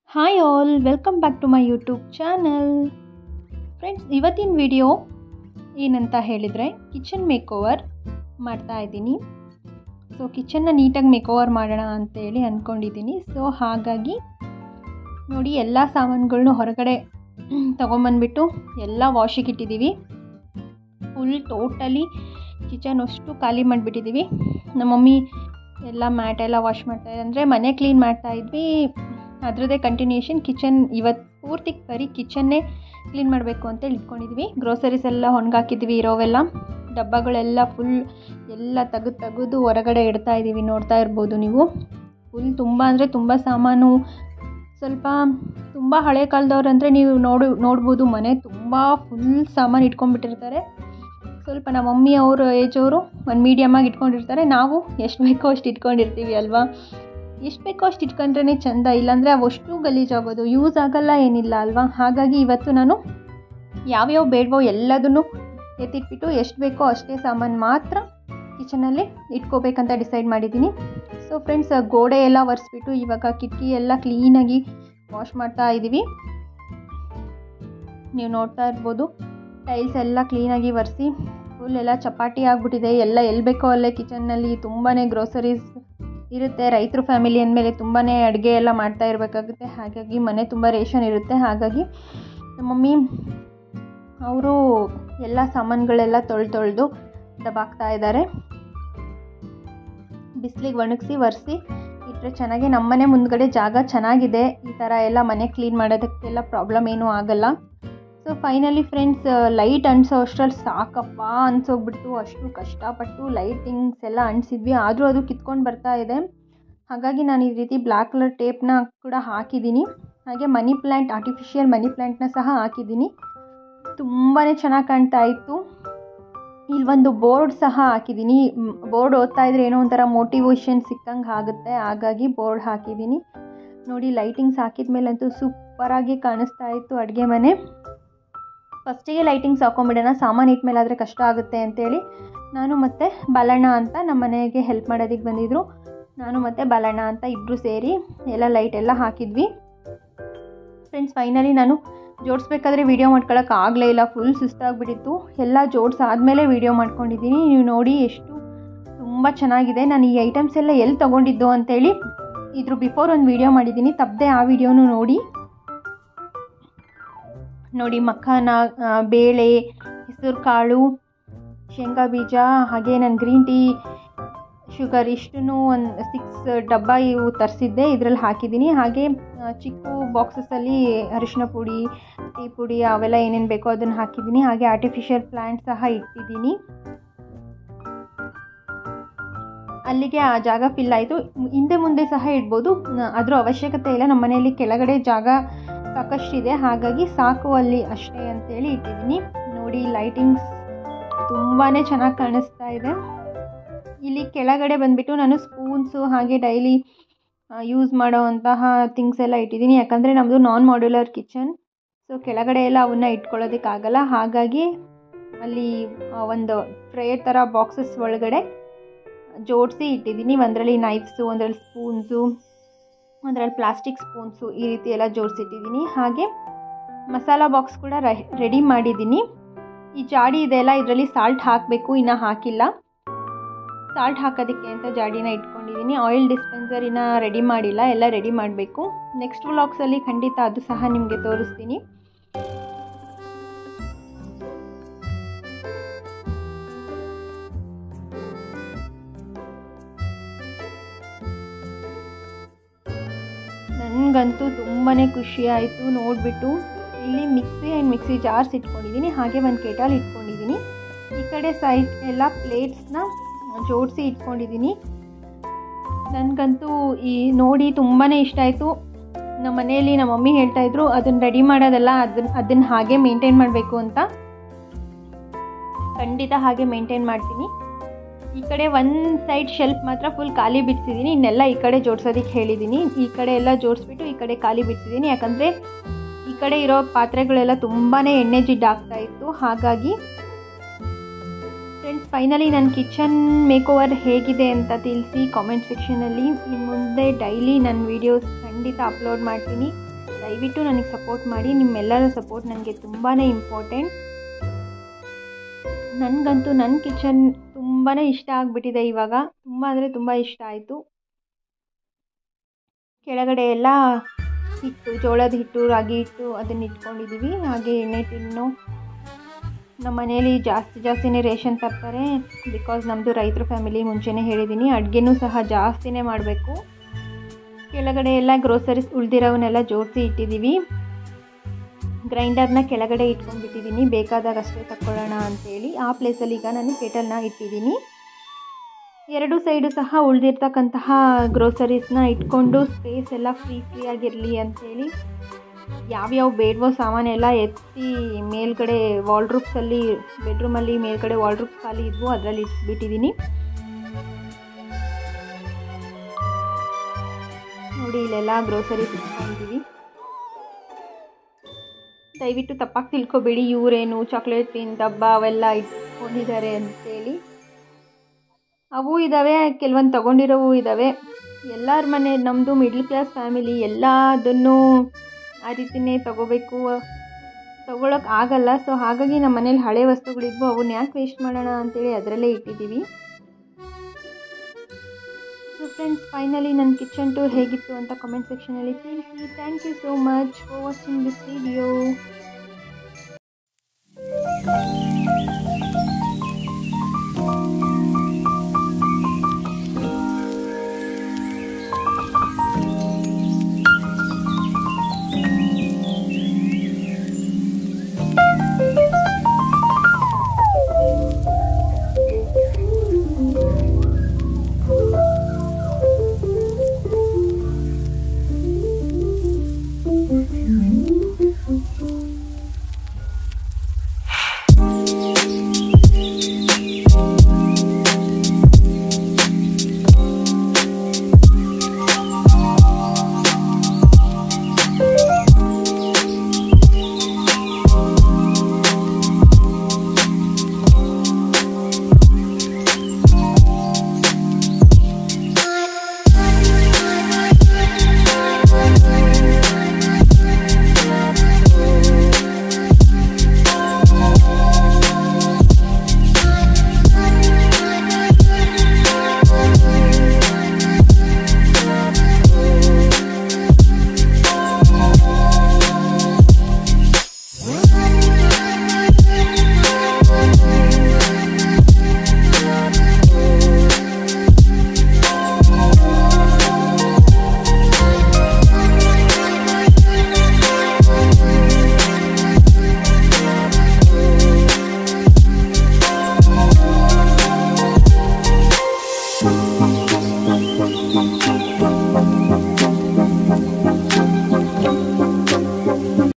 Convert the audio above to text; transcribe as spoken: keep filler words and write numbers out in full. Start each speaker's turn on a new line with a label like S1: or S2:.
S1: Hi all, welcome back to my YouTube channel. Friends, ಇವತ್ತಿನ video ಏನಂತ ಹೇಳಿದರೆ kitchen make over ಮಾಡ್ತಾ ಇದ್ದೀನಿ. ಸೊ ಕಿಚನ್ನ ನೀಟಾಗಿ ಮೇಕ್ ಓವರ್ ಮಾಡೋಣ ಅಂತೇಳಿ ಅಂದ್ಕೊಂಡಿದ್ದೀನಿ. ಸೊ ಹಾಗಾಗಿ ನೋಡಿ, ಎಲ್ಲ ಸಾಮಾನುಗಳನ್ನೂ ಹೊರಗಡೆ ತೊಗೊಂಬಂದ್ಬಿಟ್ಟು ಎಲ್ಲ ವಾಶಿಗೆ ಇಟ್ಟಿದ್ದೀವಿ. ಫುಲ್ ಟೋಟಲಿ ಕಿಚನ್ ಅಷ್ಟು ಖಾಲಿ ಮಾಡಿಬಿಟ್ಟಿದ್ದೀವಿ. ನಮ್ಮ ಮಮ್ಮಿ ಎಲ್ಲ ಮ್ಯಾಟ್ ಎಲ್ಲ ವಾಶ್ ಮಾಡ್ತಾಯಿದ್ದೆ, ಅಂದರೆ ಮನೆ ಕ್ಲೀನ್ ಮಾಡ್ತಾಯಿದ್ವಿ. ಅದರದ್ದೇ ಕಂಟಿನ್ಯೂಷನ್. ಕಿಚನ್ ಇವತ್ತು ಪೂರ್ತಿ ಬರೀ ಕಿಚನ್ನೇ ಕ್ಲೀನ್ ಮಾಡಬೇಕು ಅಂತೇಳಿ ಇಟ್ಕೊಂಡಿದ್ವಿ. ಗ್ರೋಸರೀಸ್ ಎಲ್ಲ ಹೊಣಗಾಕಿದ್ವಿ, ಇರೋವೆಲ್ಲ ಡಬ್ಬಗಳೆಲ್ಲ ಫುಲ್ ಎಲ್ಲ ತೆಗೆದು ತೆಗೆದು ಹೊರಗಡೆ ಇಡ್ತಾ ಇದ್ದೀವಿ. ನೋಡ್ತಾ ಇರ್ಬೋದು ನೀವು, ಫುಲ್ ತುಂಬ ಅಂದರೆ ತುಂಬ ಸಾಮಾನು. ಸ್ವಲ್ಪ ತುಂಬ ಹಳೆ ಕಾಲದವ್ರು ಅಂದರೆ ನೀವು ನೋಡು ನೋಡ್ಬೋದು ಮನೆ ತುಂಬ ಫುಲ್ ಸಾಮಾನು ಇಟ್ಕೊಂಡ್ಬಿಟ್ಟಿರ್ತಾರೆ. ಸ್ವಲ್ಪ ನಮ್ಮ ಮಮ್ಮಿ ಅವರು ಏಜವರು ಒಂದು ಮೀಡಿಯಮಾಗಿ ಇಟ್ಕೊಂಡಿರ್ತಾರೆ. ನಾವು ಎಷ್ಟು ಬೇಕೋ ಅಷ್ಟು ಇಟ್ಕೊಂಡಿರ್ತೀವಿ ಅಲ್ವಾ. ಎಷ್ಟು ಬೇಕೋ ಅಷ್ಟು ಇಟ್ಕೊಂಡ್ರೇ ಚೆಂದ, ಇಲ್ಲಾಂದರೆ ಅವಷ್ಟು ಗಲೀಜಾಗೋದು, ಯೂಸ್ ಆಗೋಲ್ಲ, ಏನಿಲ್ಲ ಅಲ್ವಾ. ಹಾಗಾಗಿ ಇವತ್ತು ನಾನು ಯಾವ್ಯಾವ ಬೇಡವೋ ಎಲ್ಲದನ್ನು ಎತ್ತಿಟ್ಬಿಟ್ಟು ಎಷ್ಟು ಬೇಕೋ ಅಷ್ಟೇ ಸಾಮಾನು ಮಾತ್ರ ಕಿಚನಲ್ಲಿ ಇಟ್ಕೋಬೇಕಂತ ಡಿಸೈಡ್ ಮಾಡಿದ್ದೀನಿ. ಸೊ ಫ್ರೆಂಡ್ಸ್, ಗೋಡೆ ಎಲ್ಲ ಒರೆಸ್ಬಿಟ್ಟು ಇವಾಗ ಕಿಟಕಿ ಎಲ್ಲ ಕ್ಲೀನಾಗಿ ವಾಶ್ ಮಾಡ್ತಾ ಇದ್ದೀವಿ. ನೀವು ನೋಡ್ತಾ ಇರ್ಬೋದು, ಟೈಲ್ಸ್ ಎಲ್ಲ ಕ್ಲೀನಾಗಿ ಒರೆಸಿ ಫುಲ್ ಎಲ್ಲ ಚಪಾಟಿ ಆಗಿಬಿಟ್ಟಿದೆ. ಎಲ್ಲ ಎಲ್ಲಿ ಬೇಕೋ ಅಲ್ಲೇ ಕಿಚನ್ನಲ್ಲಿ ತುಂಬಾ ಗ್ರೋಸರೀಸ್ ಇರುತ್ತೆ. ರೈತರು ಫ್ಯಾಮಿಲಿ ಅಂದಮೇಲೆ ತುಂಬಾ ಅಡುಗೆ ಎಲ್ಲ ಮಾಡ್ತಾ ಇರಬೇಕಾಗುತ್ತೆ. ಹಾಗಾಗಿ ಮನೆ ತುಂಬ ರೇಷನ್ ಇರುತ್ತೆ. ಹಾಗಾಗಿ ನಮ್ಮ ಮಮ್ಮಿ ಅವರು ಎಲ್ಲ ಸಾಮಾನುಗಳೆಲ್ಲ ತೊಳೆದು ತೊಳೆದು ದಬಾಕ್ತಾ ಇದ್ದಾರೆ. ಬಿಸಿಲಿಗೆ ಒಣಗಿಸಿ ಒರೆಸಿ ಇಟ್ಟರೆ ಚೆನ್ನಾಗಿ. ನಮ್ಮನೆ ಮುಂದ್ಗಡೆ ಜಾಗ ಚೆನ್ನಾಗಿದೆ. ಈ ಥರ ಎಲ್ಲ ಮನೆ ಕ್ಲೀನ್ ಮಾಡೋದಕ್ಕೆಲ್ಲ ಪ್ರಾಬ್ಲಮ್ ಏನೂ ಆಗಲ್ಲ. ಸೊ ಫೈನಲಿ ಫ್ರೆಂಡ್ಸ್, ಲೈಟ್ ಅಂಟಿಸೋ ಅಷ್ಟರಲ್ಲಿ ಸಾಕಪ್ಪ ಅನ್ಸೋಗ್ಬಿಡ್ತು. ಅಷ್ಟು ಕಷ್ಟಪಟ್ಟು ಲೈಟಿಂಗ್ಸ್ ಎಲ್ಲ ಅಂಟಿಸಿದ್ವಿ, ಆದರೂ ಅದು ಕಿತ್ಕೊಂಡು ಬರ್ತಾ ಇದೆ. ಹಾಗಾಗಿ ನಾನು ಈ ರೀತಿ ಬ್ಲ್ಯಾಕ್ ಕಲರ್ ಟೇಪ್ನ ಕೂಡ ಹಾಕಿದ್ದೀನಿ. ಹಾಗೆ ಮನಿ ಪ್ಲ್ಯಾಂಟ್, ಆರ್ಟಿಫಿಷಿಯಲ್ ಮನಿ ಪ್ಲ್ಯಾಂಟ್ನ ಸಹ ಹಾಕಿದ್ದೀನಿ. ತುಂಬಾ ಚೆನ್ನಾಗಿ ಕಾಣ್ತಾ ಇತ್ತು. ಇಲ್ಲೊಂದು ಬೋರ್ಡ್ ಸಹ ಹಾಕಿದ್ದೀನಿ. ಬೋರ್ಡ್ ಓದ್ತಾ ಇದ್ರೆ ಏನೋ ಒಂಥರ ಮೋಟಿವೇಶನ್ ಸಿಕ್ಕಂಗೆ ಆಗುತ್ತೆ. ಹಾಗಾಗಿ ಬೋರ್ಡ್ ಹಾಕಿದ್ದೀನಿ. ನೋಡಿ, ಲೈಟಿಂಗ್ಸ್ ಹಾಕಿದ ಮೇಲಂತೂ ಸೂಪರಾಗಿ ಕಾಣಿಸ್ತಾ ಇತ್ತು ಅಡುಗೆ ಮನೆ. ಫಸ್ಟಿಗೆ ಲೈಟಿಂಗ್ಸ್ ಹಾಕೊಂಡ್ಬಿಡೋಣ, ಸಾಮಾನು ಇಟ್ಮೇಲೆ ಆದರೆ ಕಷ್ಟ ಆಗುತ್ತೆ ಅಂತೇಳಿ ನಾನು ಮತ್ತು ಬಾಲಣ್ಣ ಅಂತ ನಮ್ಮ ಮನೆಗೆ ಹೆಲ್ಪ್ ಮಾಡೋದಕ್ಕೆ ಬಂದಿದ್ದರು. ನಾನು ಮತ್ತು ಬಾಲಣ್ಣ ಅಂತ ಇಬ್ಬರು ಸೇರಿ ಎಲ್ಲ ಲೈಟೆಲ್ಲ ಹಾಕಿದ್ವಿ. ಫ್ರೆಂಡ್ಸ್, ಫೈನಲಿ ನಾನು ಜೋಡಿಸ್ಬೇಕಾದ್ರೆ ವೀಡಿಯೋ ಮಾಡ್ಕೊಳ್ಳೋಕೆ ಆಗಲೇ ಇಲ್ಲ, ಫುಲ್ ಸುಸ್ತಾಗಿಬಿಟ್ಟಿತ್ತು. ಎಲ್ಲ ಜೋಡಿಸಾದ್ಮೇಲೆ ವೀಡಿಯೋ ಮಾಡ್ಕೊಂಡಿದ್ದೀನಿ. ನೀವು ನೋಡಿ ಎಷ್ಟು ತುಂಬ ಚೆನ್ನಾಗಿದೆ. ನಾನು ಈ ಐಟಮ್ಸ್ ಎಲ್ಲ ಎಲ್ಲಿ ತೊಗೊಂಡಿದ್ದು ಅಂತೇಳಿ ಇದ್ರ ಬಿಫೋರ್ ಒಂದು ವೀಡಿಯೋ ಮಾಡಿದ್ದೀನಿ, ತಪ್ಪದೆ ಆ ವಿಡಿಯೋನು ನೋಡಿ. ನೋಡಿ, ಮಖಾನ, ಬೇಳೆ, ಹೆಸರು ಕಾಳು, ಶೇಂಗಾ ಬೀಜ, ಹಾಗೆ ನಾನು ಗ್ರೀನ್ ಟೀ, ಶುಗರ್ ಇಷ್ಟನ್ನು ಒಂದು ಸಿಕ್ಸ್ ಡಬ್ಬ ಇವು ತರಿಸಿದ್ದೆ, ಇದರಲ್ಲಿ ಹಾಕಿದ್ದೀನಿ. ಹಾಗೆ ಚಿಕ್ಕ ಬಾಕ್ಸಸ್ಸಲ್ಲಿ ಅರಿಶಿನ ಪುಡಿ, ಟೀ ಪುಡಿ ಅವೆಲ್ಲ ಏನೇನು ಬೇಕೋ ಅದನ್ನು ಹಾಕಿದ್ದೀನಿ. ಹಾಗೆ ಆರ್ಟಿಫಿಷಿಯಲ್ ಪ್ಲ್ಯಾಂಟ್ ಸಹ ಇಟ್ಟಿದ್ದೀನಿ. ಅಲ್ಲಿಗೆ ಆ ಜಾಗ ಫಿಲ್ ಆಯಿತು. ಹಿಂದೆ ಮುಂದೆ ಸಹ ಇಡ್ಬೋದು, ಅದರ ಅವಶ್ಯಕತೆ ಇಲ್ಲ. ನಮ್ಮ ಮನೆಯಲ್ಲಿ ಕೆಳಗಡೆ ಜಾಗ ಸಾಕಷ್ಟಿದೆ, ಹಾಗಾಗಿ ಸಾಕು ಅಲ್ಲಿ ಅಷ್ಟೇ ಅಂತೇಳಿ ಇಟ್ಟಿದ್ದೀನಿ. ನೋಡಿ, ಲೈಟಿಂಗ್ಸ್ ತುಂಬಾ ಚೆನ್ನಾಗಿ ಕಾಣಿಸ್ತಾ ಇದೆ. ಇಲ್ಲಿ ಕೆಳಗಡೆ ಬಂದುಬಿಟ್ಟು ನಾನು ಸ್ಪೂನ್ಸು ಹಾಗೆ ಡೈಲಿ ಯೂಸ್ ಮಾಡೋವಂತಹ ಥಿಂಗ್ಸ್ ಎಲ್ಲ ಇಟ್ಟಿದ್ದೀನಿ. ಯಾಕಂದರೆ ನಮ್ಮದು ನಾನ್ ಮಾಡ್ಯುಲರ್ ಕಿಚನ್. ಸೊ ಕೆಳಗಡೆ ಎಲ್ಲ ಅವನ್ನ ಇಟ್ಕೊಳ್ಳೋದಕ್ಕಾಗಲ್ಲ. ಹಾಗಾಗಿ ಅಲ್ಲಿ ಒಂದು ಟ್ರೇ ಥರ ಬಾಕ್ಸಸ್ ಒಳಗಡೆ ಜೋಡಿಸಿ ಇಟ್ಟಿದ್ದೀನಿ. ಒಂದರಲ್ಲಿ ನೈಫ್ಸು, ಒಂದರಲ್ಲಿ ಸ್ಪೂನ್ಸು, ಒಂದರಲ್ಲಿ ಪ್ಲಾಸ್ಟಿಕ್ ಸ್ಪೂನ್ಸು, ಈ ರೀತಿ ಎಲ್ಲ ಜೋಡಿಸಿಟ್ಟಿದ್ದೀನಿ. ಹಾಗೆ ಮಸಾಲ ಬಾಕ್ಸ್ ಕೂಡ ರೆಡಿ ಮಾಡಿದ್ದೀನಿ. ಈ ಜಾಡಿ ಇದೆಲ್ಲ, ಇದರಲ್ಲಿ ಸಾಲ್ಟ್ ಹಾಕಬೇಕು, ಇನ್ನೂ ಹಾಕಿಲ್ಲ. ಸಾಲ್ಟ್ ಹಾಕೋದಕ್ಕೆ ಅಂತ ಜಾಡಿನ ಇಟ್ಕೊಂಡಿದ್ದೀನಿ. ಆಯಿಲ್ ಡಿಸ್ಪೆನ್ಸರ್ ಇನ್ನೂ ರೆಡಿ ಮಾಡಿಲ್ಲ, ಎಲ್ಲ ರೆಡಿ ಮಾಡಬೇಕು. ನೆಕ್ಸ್ಟ್ ವ್ಲಾಗ್ಸಲ್ಲಿ ಖಂಡಿತ ಅದು ಸಹ ನಿಮಗೆ ತೋರಿಸ್ತೀನಿ. ನನಗಂತೂ ತುಂಬಾ ಖುಷಿ ಆಯಿತು ನೋಡಿಬಿಟ್ಟು. ಇಲ್ಲಿ ಮಿಕ್ಸಿ ಆ್ಯಂಡ್ ಮಿಕ್ಸಿ ಜಾರ್ಸ್ ಇಟ್ಕೊಂಡಿದ್ದೀನಿ. ಹಾಗೆ ಒಂದು ಕೆಟಲ್ ಇಟ್ಕೊಂಡಿದ್ದೀನಿ. ಈ ಕಡೆ ಸೈಡ್ ಎಲ್ಲ ಪ್ಲೇಟ್ಸ್ನ ಜೋಡಿಸಿ ಇಟ್ಕೊಂಡಿದ್ದೀನಿ. ನನಗಂತೂ ಈ ನೋಡಿ ತುಂಬಾ ಇಷ್ಟ ಆಯಿತು. ನಮ್ಮ ಮನೆಯಲ್ಲಿ ನಮ್ಮ ಮಮ್ಮಿ ಹೇಳ್ತಾಯಿದ್ರು, ಅದನ್ನು ರೆಡಿ ಮಾಡೋದಲ್ಲ, ಅದನ್ನು ಅದನ್ನು ಹಾಗೆ ಮೇಂಟೈನ್ ಮಾಡಬೇಕು ಅಂತ. ಖಂಡಿತ ಹಾಗೆ ಮೇಂಟೈನ್ ಮಾಡ್ತೀನಿ. ಈ ಕಡೆ ಒಂದು ಸೈಡ್ ಶೆಲ್ಫ್ ಮಾತ್ರ ಫುಲ್ ಖಾಲಿ ಬಿಡಿಸಿದ್ದೀನಿ. ಇನ್ನೆಲ್ಲ ಈ ಕಡೆ ಜೋಡಿಸೋದಕ್ಕೆ ಹೇಳಿದ್ದೀನಿ. ಈ ಕಡೆ ಎಲ್ಲ ಜೋಡಿಸ್ಬಿಟ್ಟು ಈ ಕಡೆ ಖಾಲಿ ಬಿಡಿಸಿದ್ದೀನಿ. ಯಾಕಂದರೆ ಈ ಕಡೆ ಇರೋ ಪಾತ್ರೆಗಳೆಲ್ಲ ತುಂಬಾ ಎಣ್ಣೆ ಜಿಡ್ಡು ಆಗ್ತಾಯಿತ್ತು. ಹಾಗಾಗಿ ಫ್ರೆಂಡ್ಸ್, ಫೈನಲಿ ನನ್ನ ಕಿಚನ್ ಮೇಕ್ ಓವರ್ ಹೇಗಿದೆ ಅಂತ ತಿಳಿಸಿ ಕಾಮೆಂಟ್ ಸೆಕ್ಷನಲ್ಲಿ. ಇನ್ನು ಮುಂದೆ ಡೈಲಿ ನನ್ನ ವೀಡಿಯೋಸ್ ಖಂಡಿತ ಅಪ್ಲೋಡ್ ಮಾಡ್ತೀನಿ. ದಯವಿಟ್ಟು ನನಗೆ ಸಪೋರ್ಟ್ ಮಾಡಿ. ನಿಮ್ಮೆಲ್ಲರ ಸಪೋರ್ಟ್ ನನಗೆ ತುಂಬಾ ಇಂಪಾರ್ಟೆಂಟ್. ನನಗಂತೂ ನನ್ನ ಕಿಚನ್ ತುಂಬಾ ಇಷ್ಟ ಆಗಿಬಿಟ್ಟಿದೆ ಇವಾಗ. ತುಂಬ ಅಂದರೆ ತುಂಬ ಇಷ್ಟ ಆಯಿತು. ಕೆಳಗಡೆ ಎಲ್ಲ ಹಿಟ್ಟು, ಜೋಳದ ಹಿಟ್ಟು, ರಾಗಿ ಹಿಟ್ಟು ಅದನ್ನು ಇಟ್ಕೊಂಡಿದ್ದೀವಿ. ಹಾಗೆ ಎಣ್ಣೆ ಟಿನ್ನು. ನಮ್ಮ ಮನೇಲಿ ಜಾಸ್ತಿ ಜಾಸ್ತಿನೇ ರೇಷನ್ ತರ್ತಾರೆ. ಬಿಕಾಸ್ ನಮ್ಮದು ರೈತರ ಫ್ಯಾಮಿಲಿ, ಮುಂಚೆನೇ ಹೇಳಿದ್ದೀನಿ. ಅಡುಗೆನೂ ಸಹ ಜಾಸ್ತಿನೇ ಮಾಡಬೇಕು. ಕೆಳಗಡೆ ಎಲ್ಲ ಗ್ರೋಸರೀಸ್ ಉಳಿದಿರೋವನ್ನೆಲ್ಲ ಜೋಡಿಸಿ ಇಟ್ಟಿದ್ದೀವಿ. ಗ್ರೈಂಡರ್ನ ಕೆಳಗಡೆ ಇಟ್ಕೊಂಡ್ಬಿಟ್ಟಿದ್ದೀನಿ, ಬೇಕಾದಾಗ ಅಷ್ಟೇ ತಗೊಳ್ಳೋಣ ಅಂಥೇಳಿ. ಆ ಪ್ಲೇಸಲ್ಲಿ ಈಗ ನಾನು ಕೆಟಲ್ನ ಇಟ್ಟಿದ್ದೀನಿ. ಎರಡು ಸೈಡು ಸಹ ಉಳಿದಿರ್ತಕ್ಕಂತಹ ಗ್ರೋಸರೀಸ್ನ ಇಟ್ಕೊಂಡು ಸ್ಪೇಸ್ ಎಲ್ಲ ಫ್ರೀ ಫ್ರೀಯಾಗಿರಲಿ ಅಂಥೇಳಿ ಯಾವ್ಯಾವ ಬೇಡವೋ ಸಾಮಾನೆಲ್ಲ ಎತ್ತಿ ಮೇಲ್ಗಡೆ ವಾಲ್ಡ್ರೂಪ್ಸಲ್ಲಿ, ಬೆಡ್ರೂಮಲ್ಲಿ ಮೇಲ್ಗಡೆ ವಾಲ್ಡ್ರೂಪ್ಸ್ ಖಾಲಿ ಇದ್ವು, ಅದರಲ್ಲಿ ಇಟ್ಬಿಟ್ಟಿದ್ದೀನಿ. ನೋಡಿ, ಇಲ್ಲೆಲ್ಲ ಗ್ರೋಸರೀಸ್ ಇಟ್ಕೊಂಡಿದ್ದೀವಿ. ದಯವಿಟ್ಟು ತಪ್ಪಾಗಿ ತಿಳ್ಕೊಬೇಡಿ, ಇವರೇನು ಚಾಕ್ಲೇಟ್ ಟಿನ್ ಡಬ್ಬ ಅವೆಲ್ಲ ಇಟ್ಕೊಂಡಿದ್ದಾರೆ ಅಂತೇಳಿ. ಅವು ಇದ್ದಾವೆ, ಕೆಲವೊಂದು ತೊಗೊಂಡಿರೋವು ಇದ್ದಾವೆ. ಎಲ್ಲರ ಮನೆ, ನಮ್ಮದು ಮಿಡ್ಲ್ ಕ್ಲಾಸ್ ಫ್ಯಾಮಿಲಿ, ಎಲ್ಲದನ್ನು ಆ ರೀತಿಯೇ ತೊಗೋಬೇಕು, ತೊಗೊಳಕ್ಕೆ ಆಗಲ್ಲ. ಸೊ ಹಾಗಾಗಿ ನಮ್ಮ ಮನೇಲಿ ಹಳೆ ವಸ್ತುಗಳಿದ್ವು, ಅವನ್ನ ಯಾಕೆ ವೇಸ್ಟ್ ಮಾಡೋಣ ಅಂತೇಳಿ ಅದರಲ್ಲೇ ಇಟ್ಟಿದ್ದೀವಿ. ಸೊ ಫ್ರೆಂಡ್ಸ್, ಫೈನಲಿ ನನ್ನ ಕಿಚನ್ ಟೂರ್ ಹೇಗಿತ್ತು ಅಂತ ಕಮೆಂಟ್ ಸೆಕ್ಷನಲ್ಲಿ ತಿಳಿಸಿ. Thank you so much for watching this video.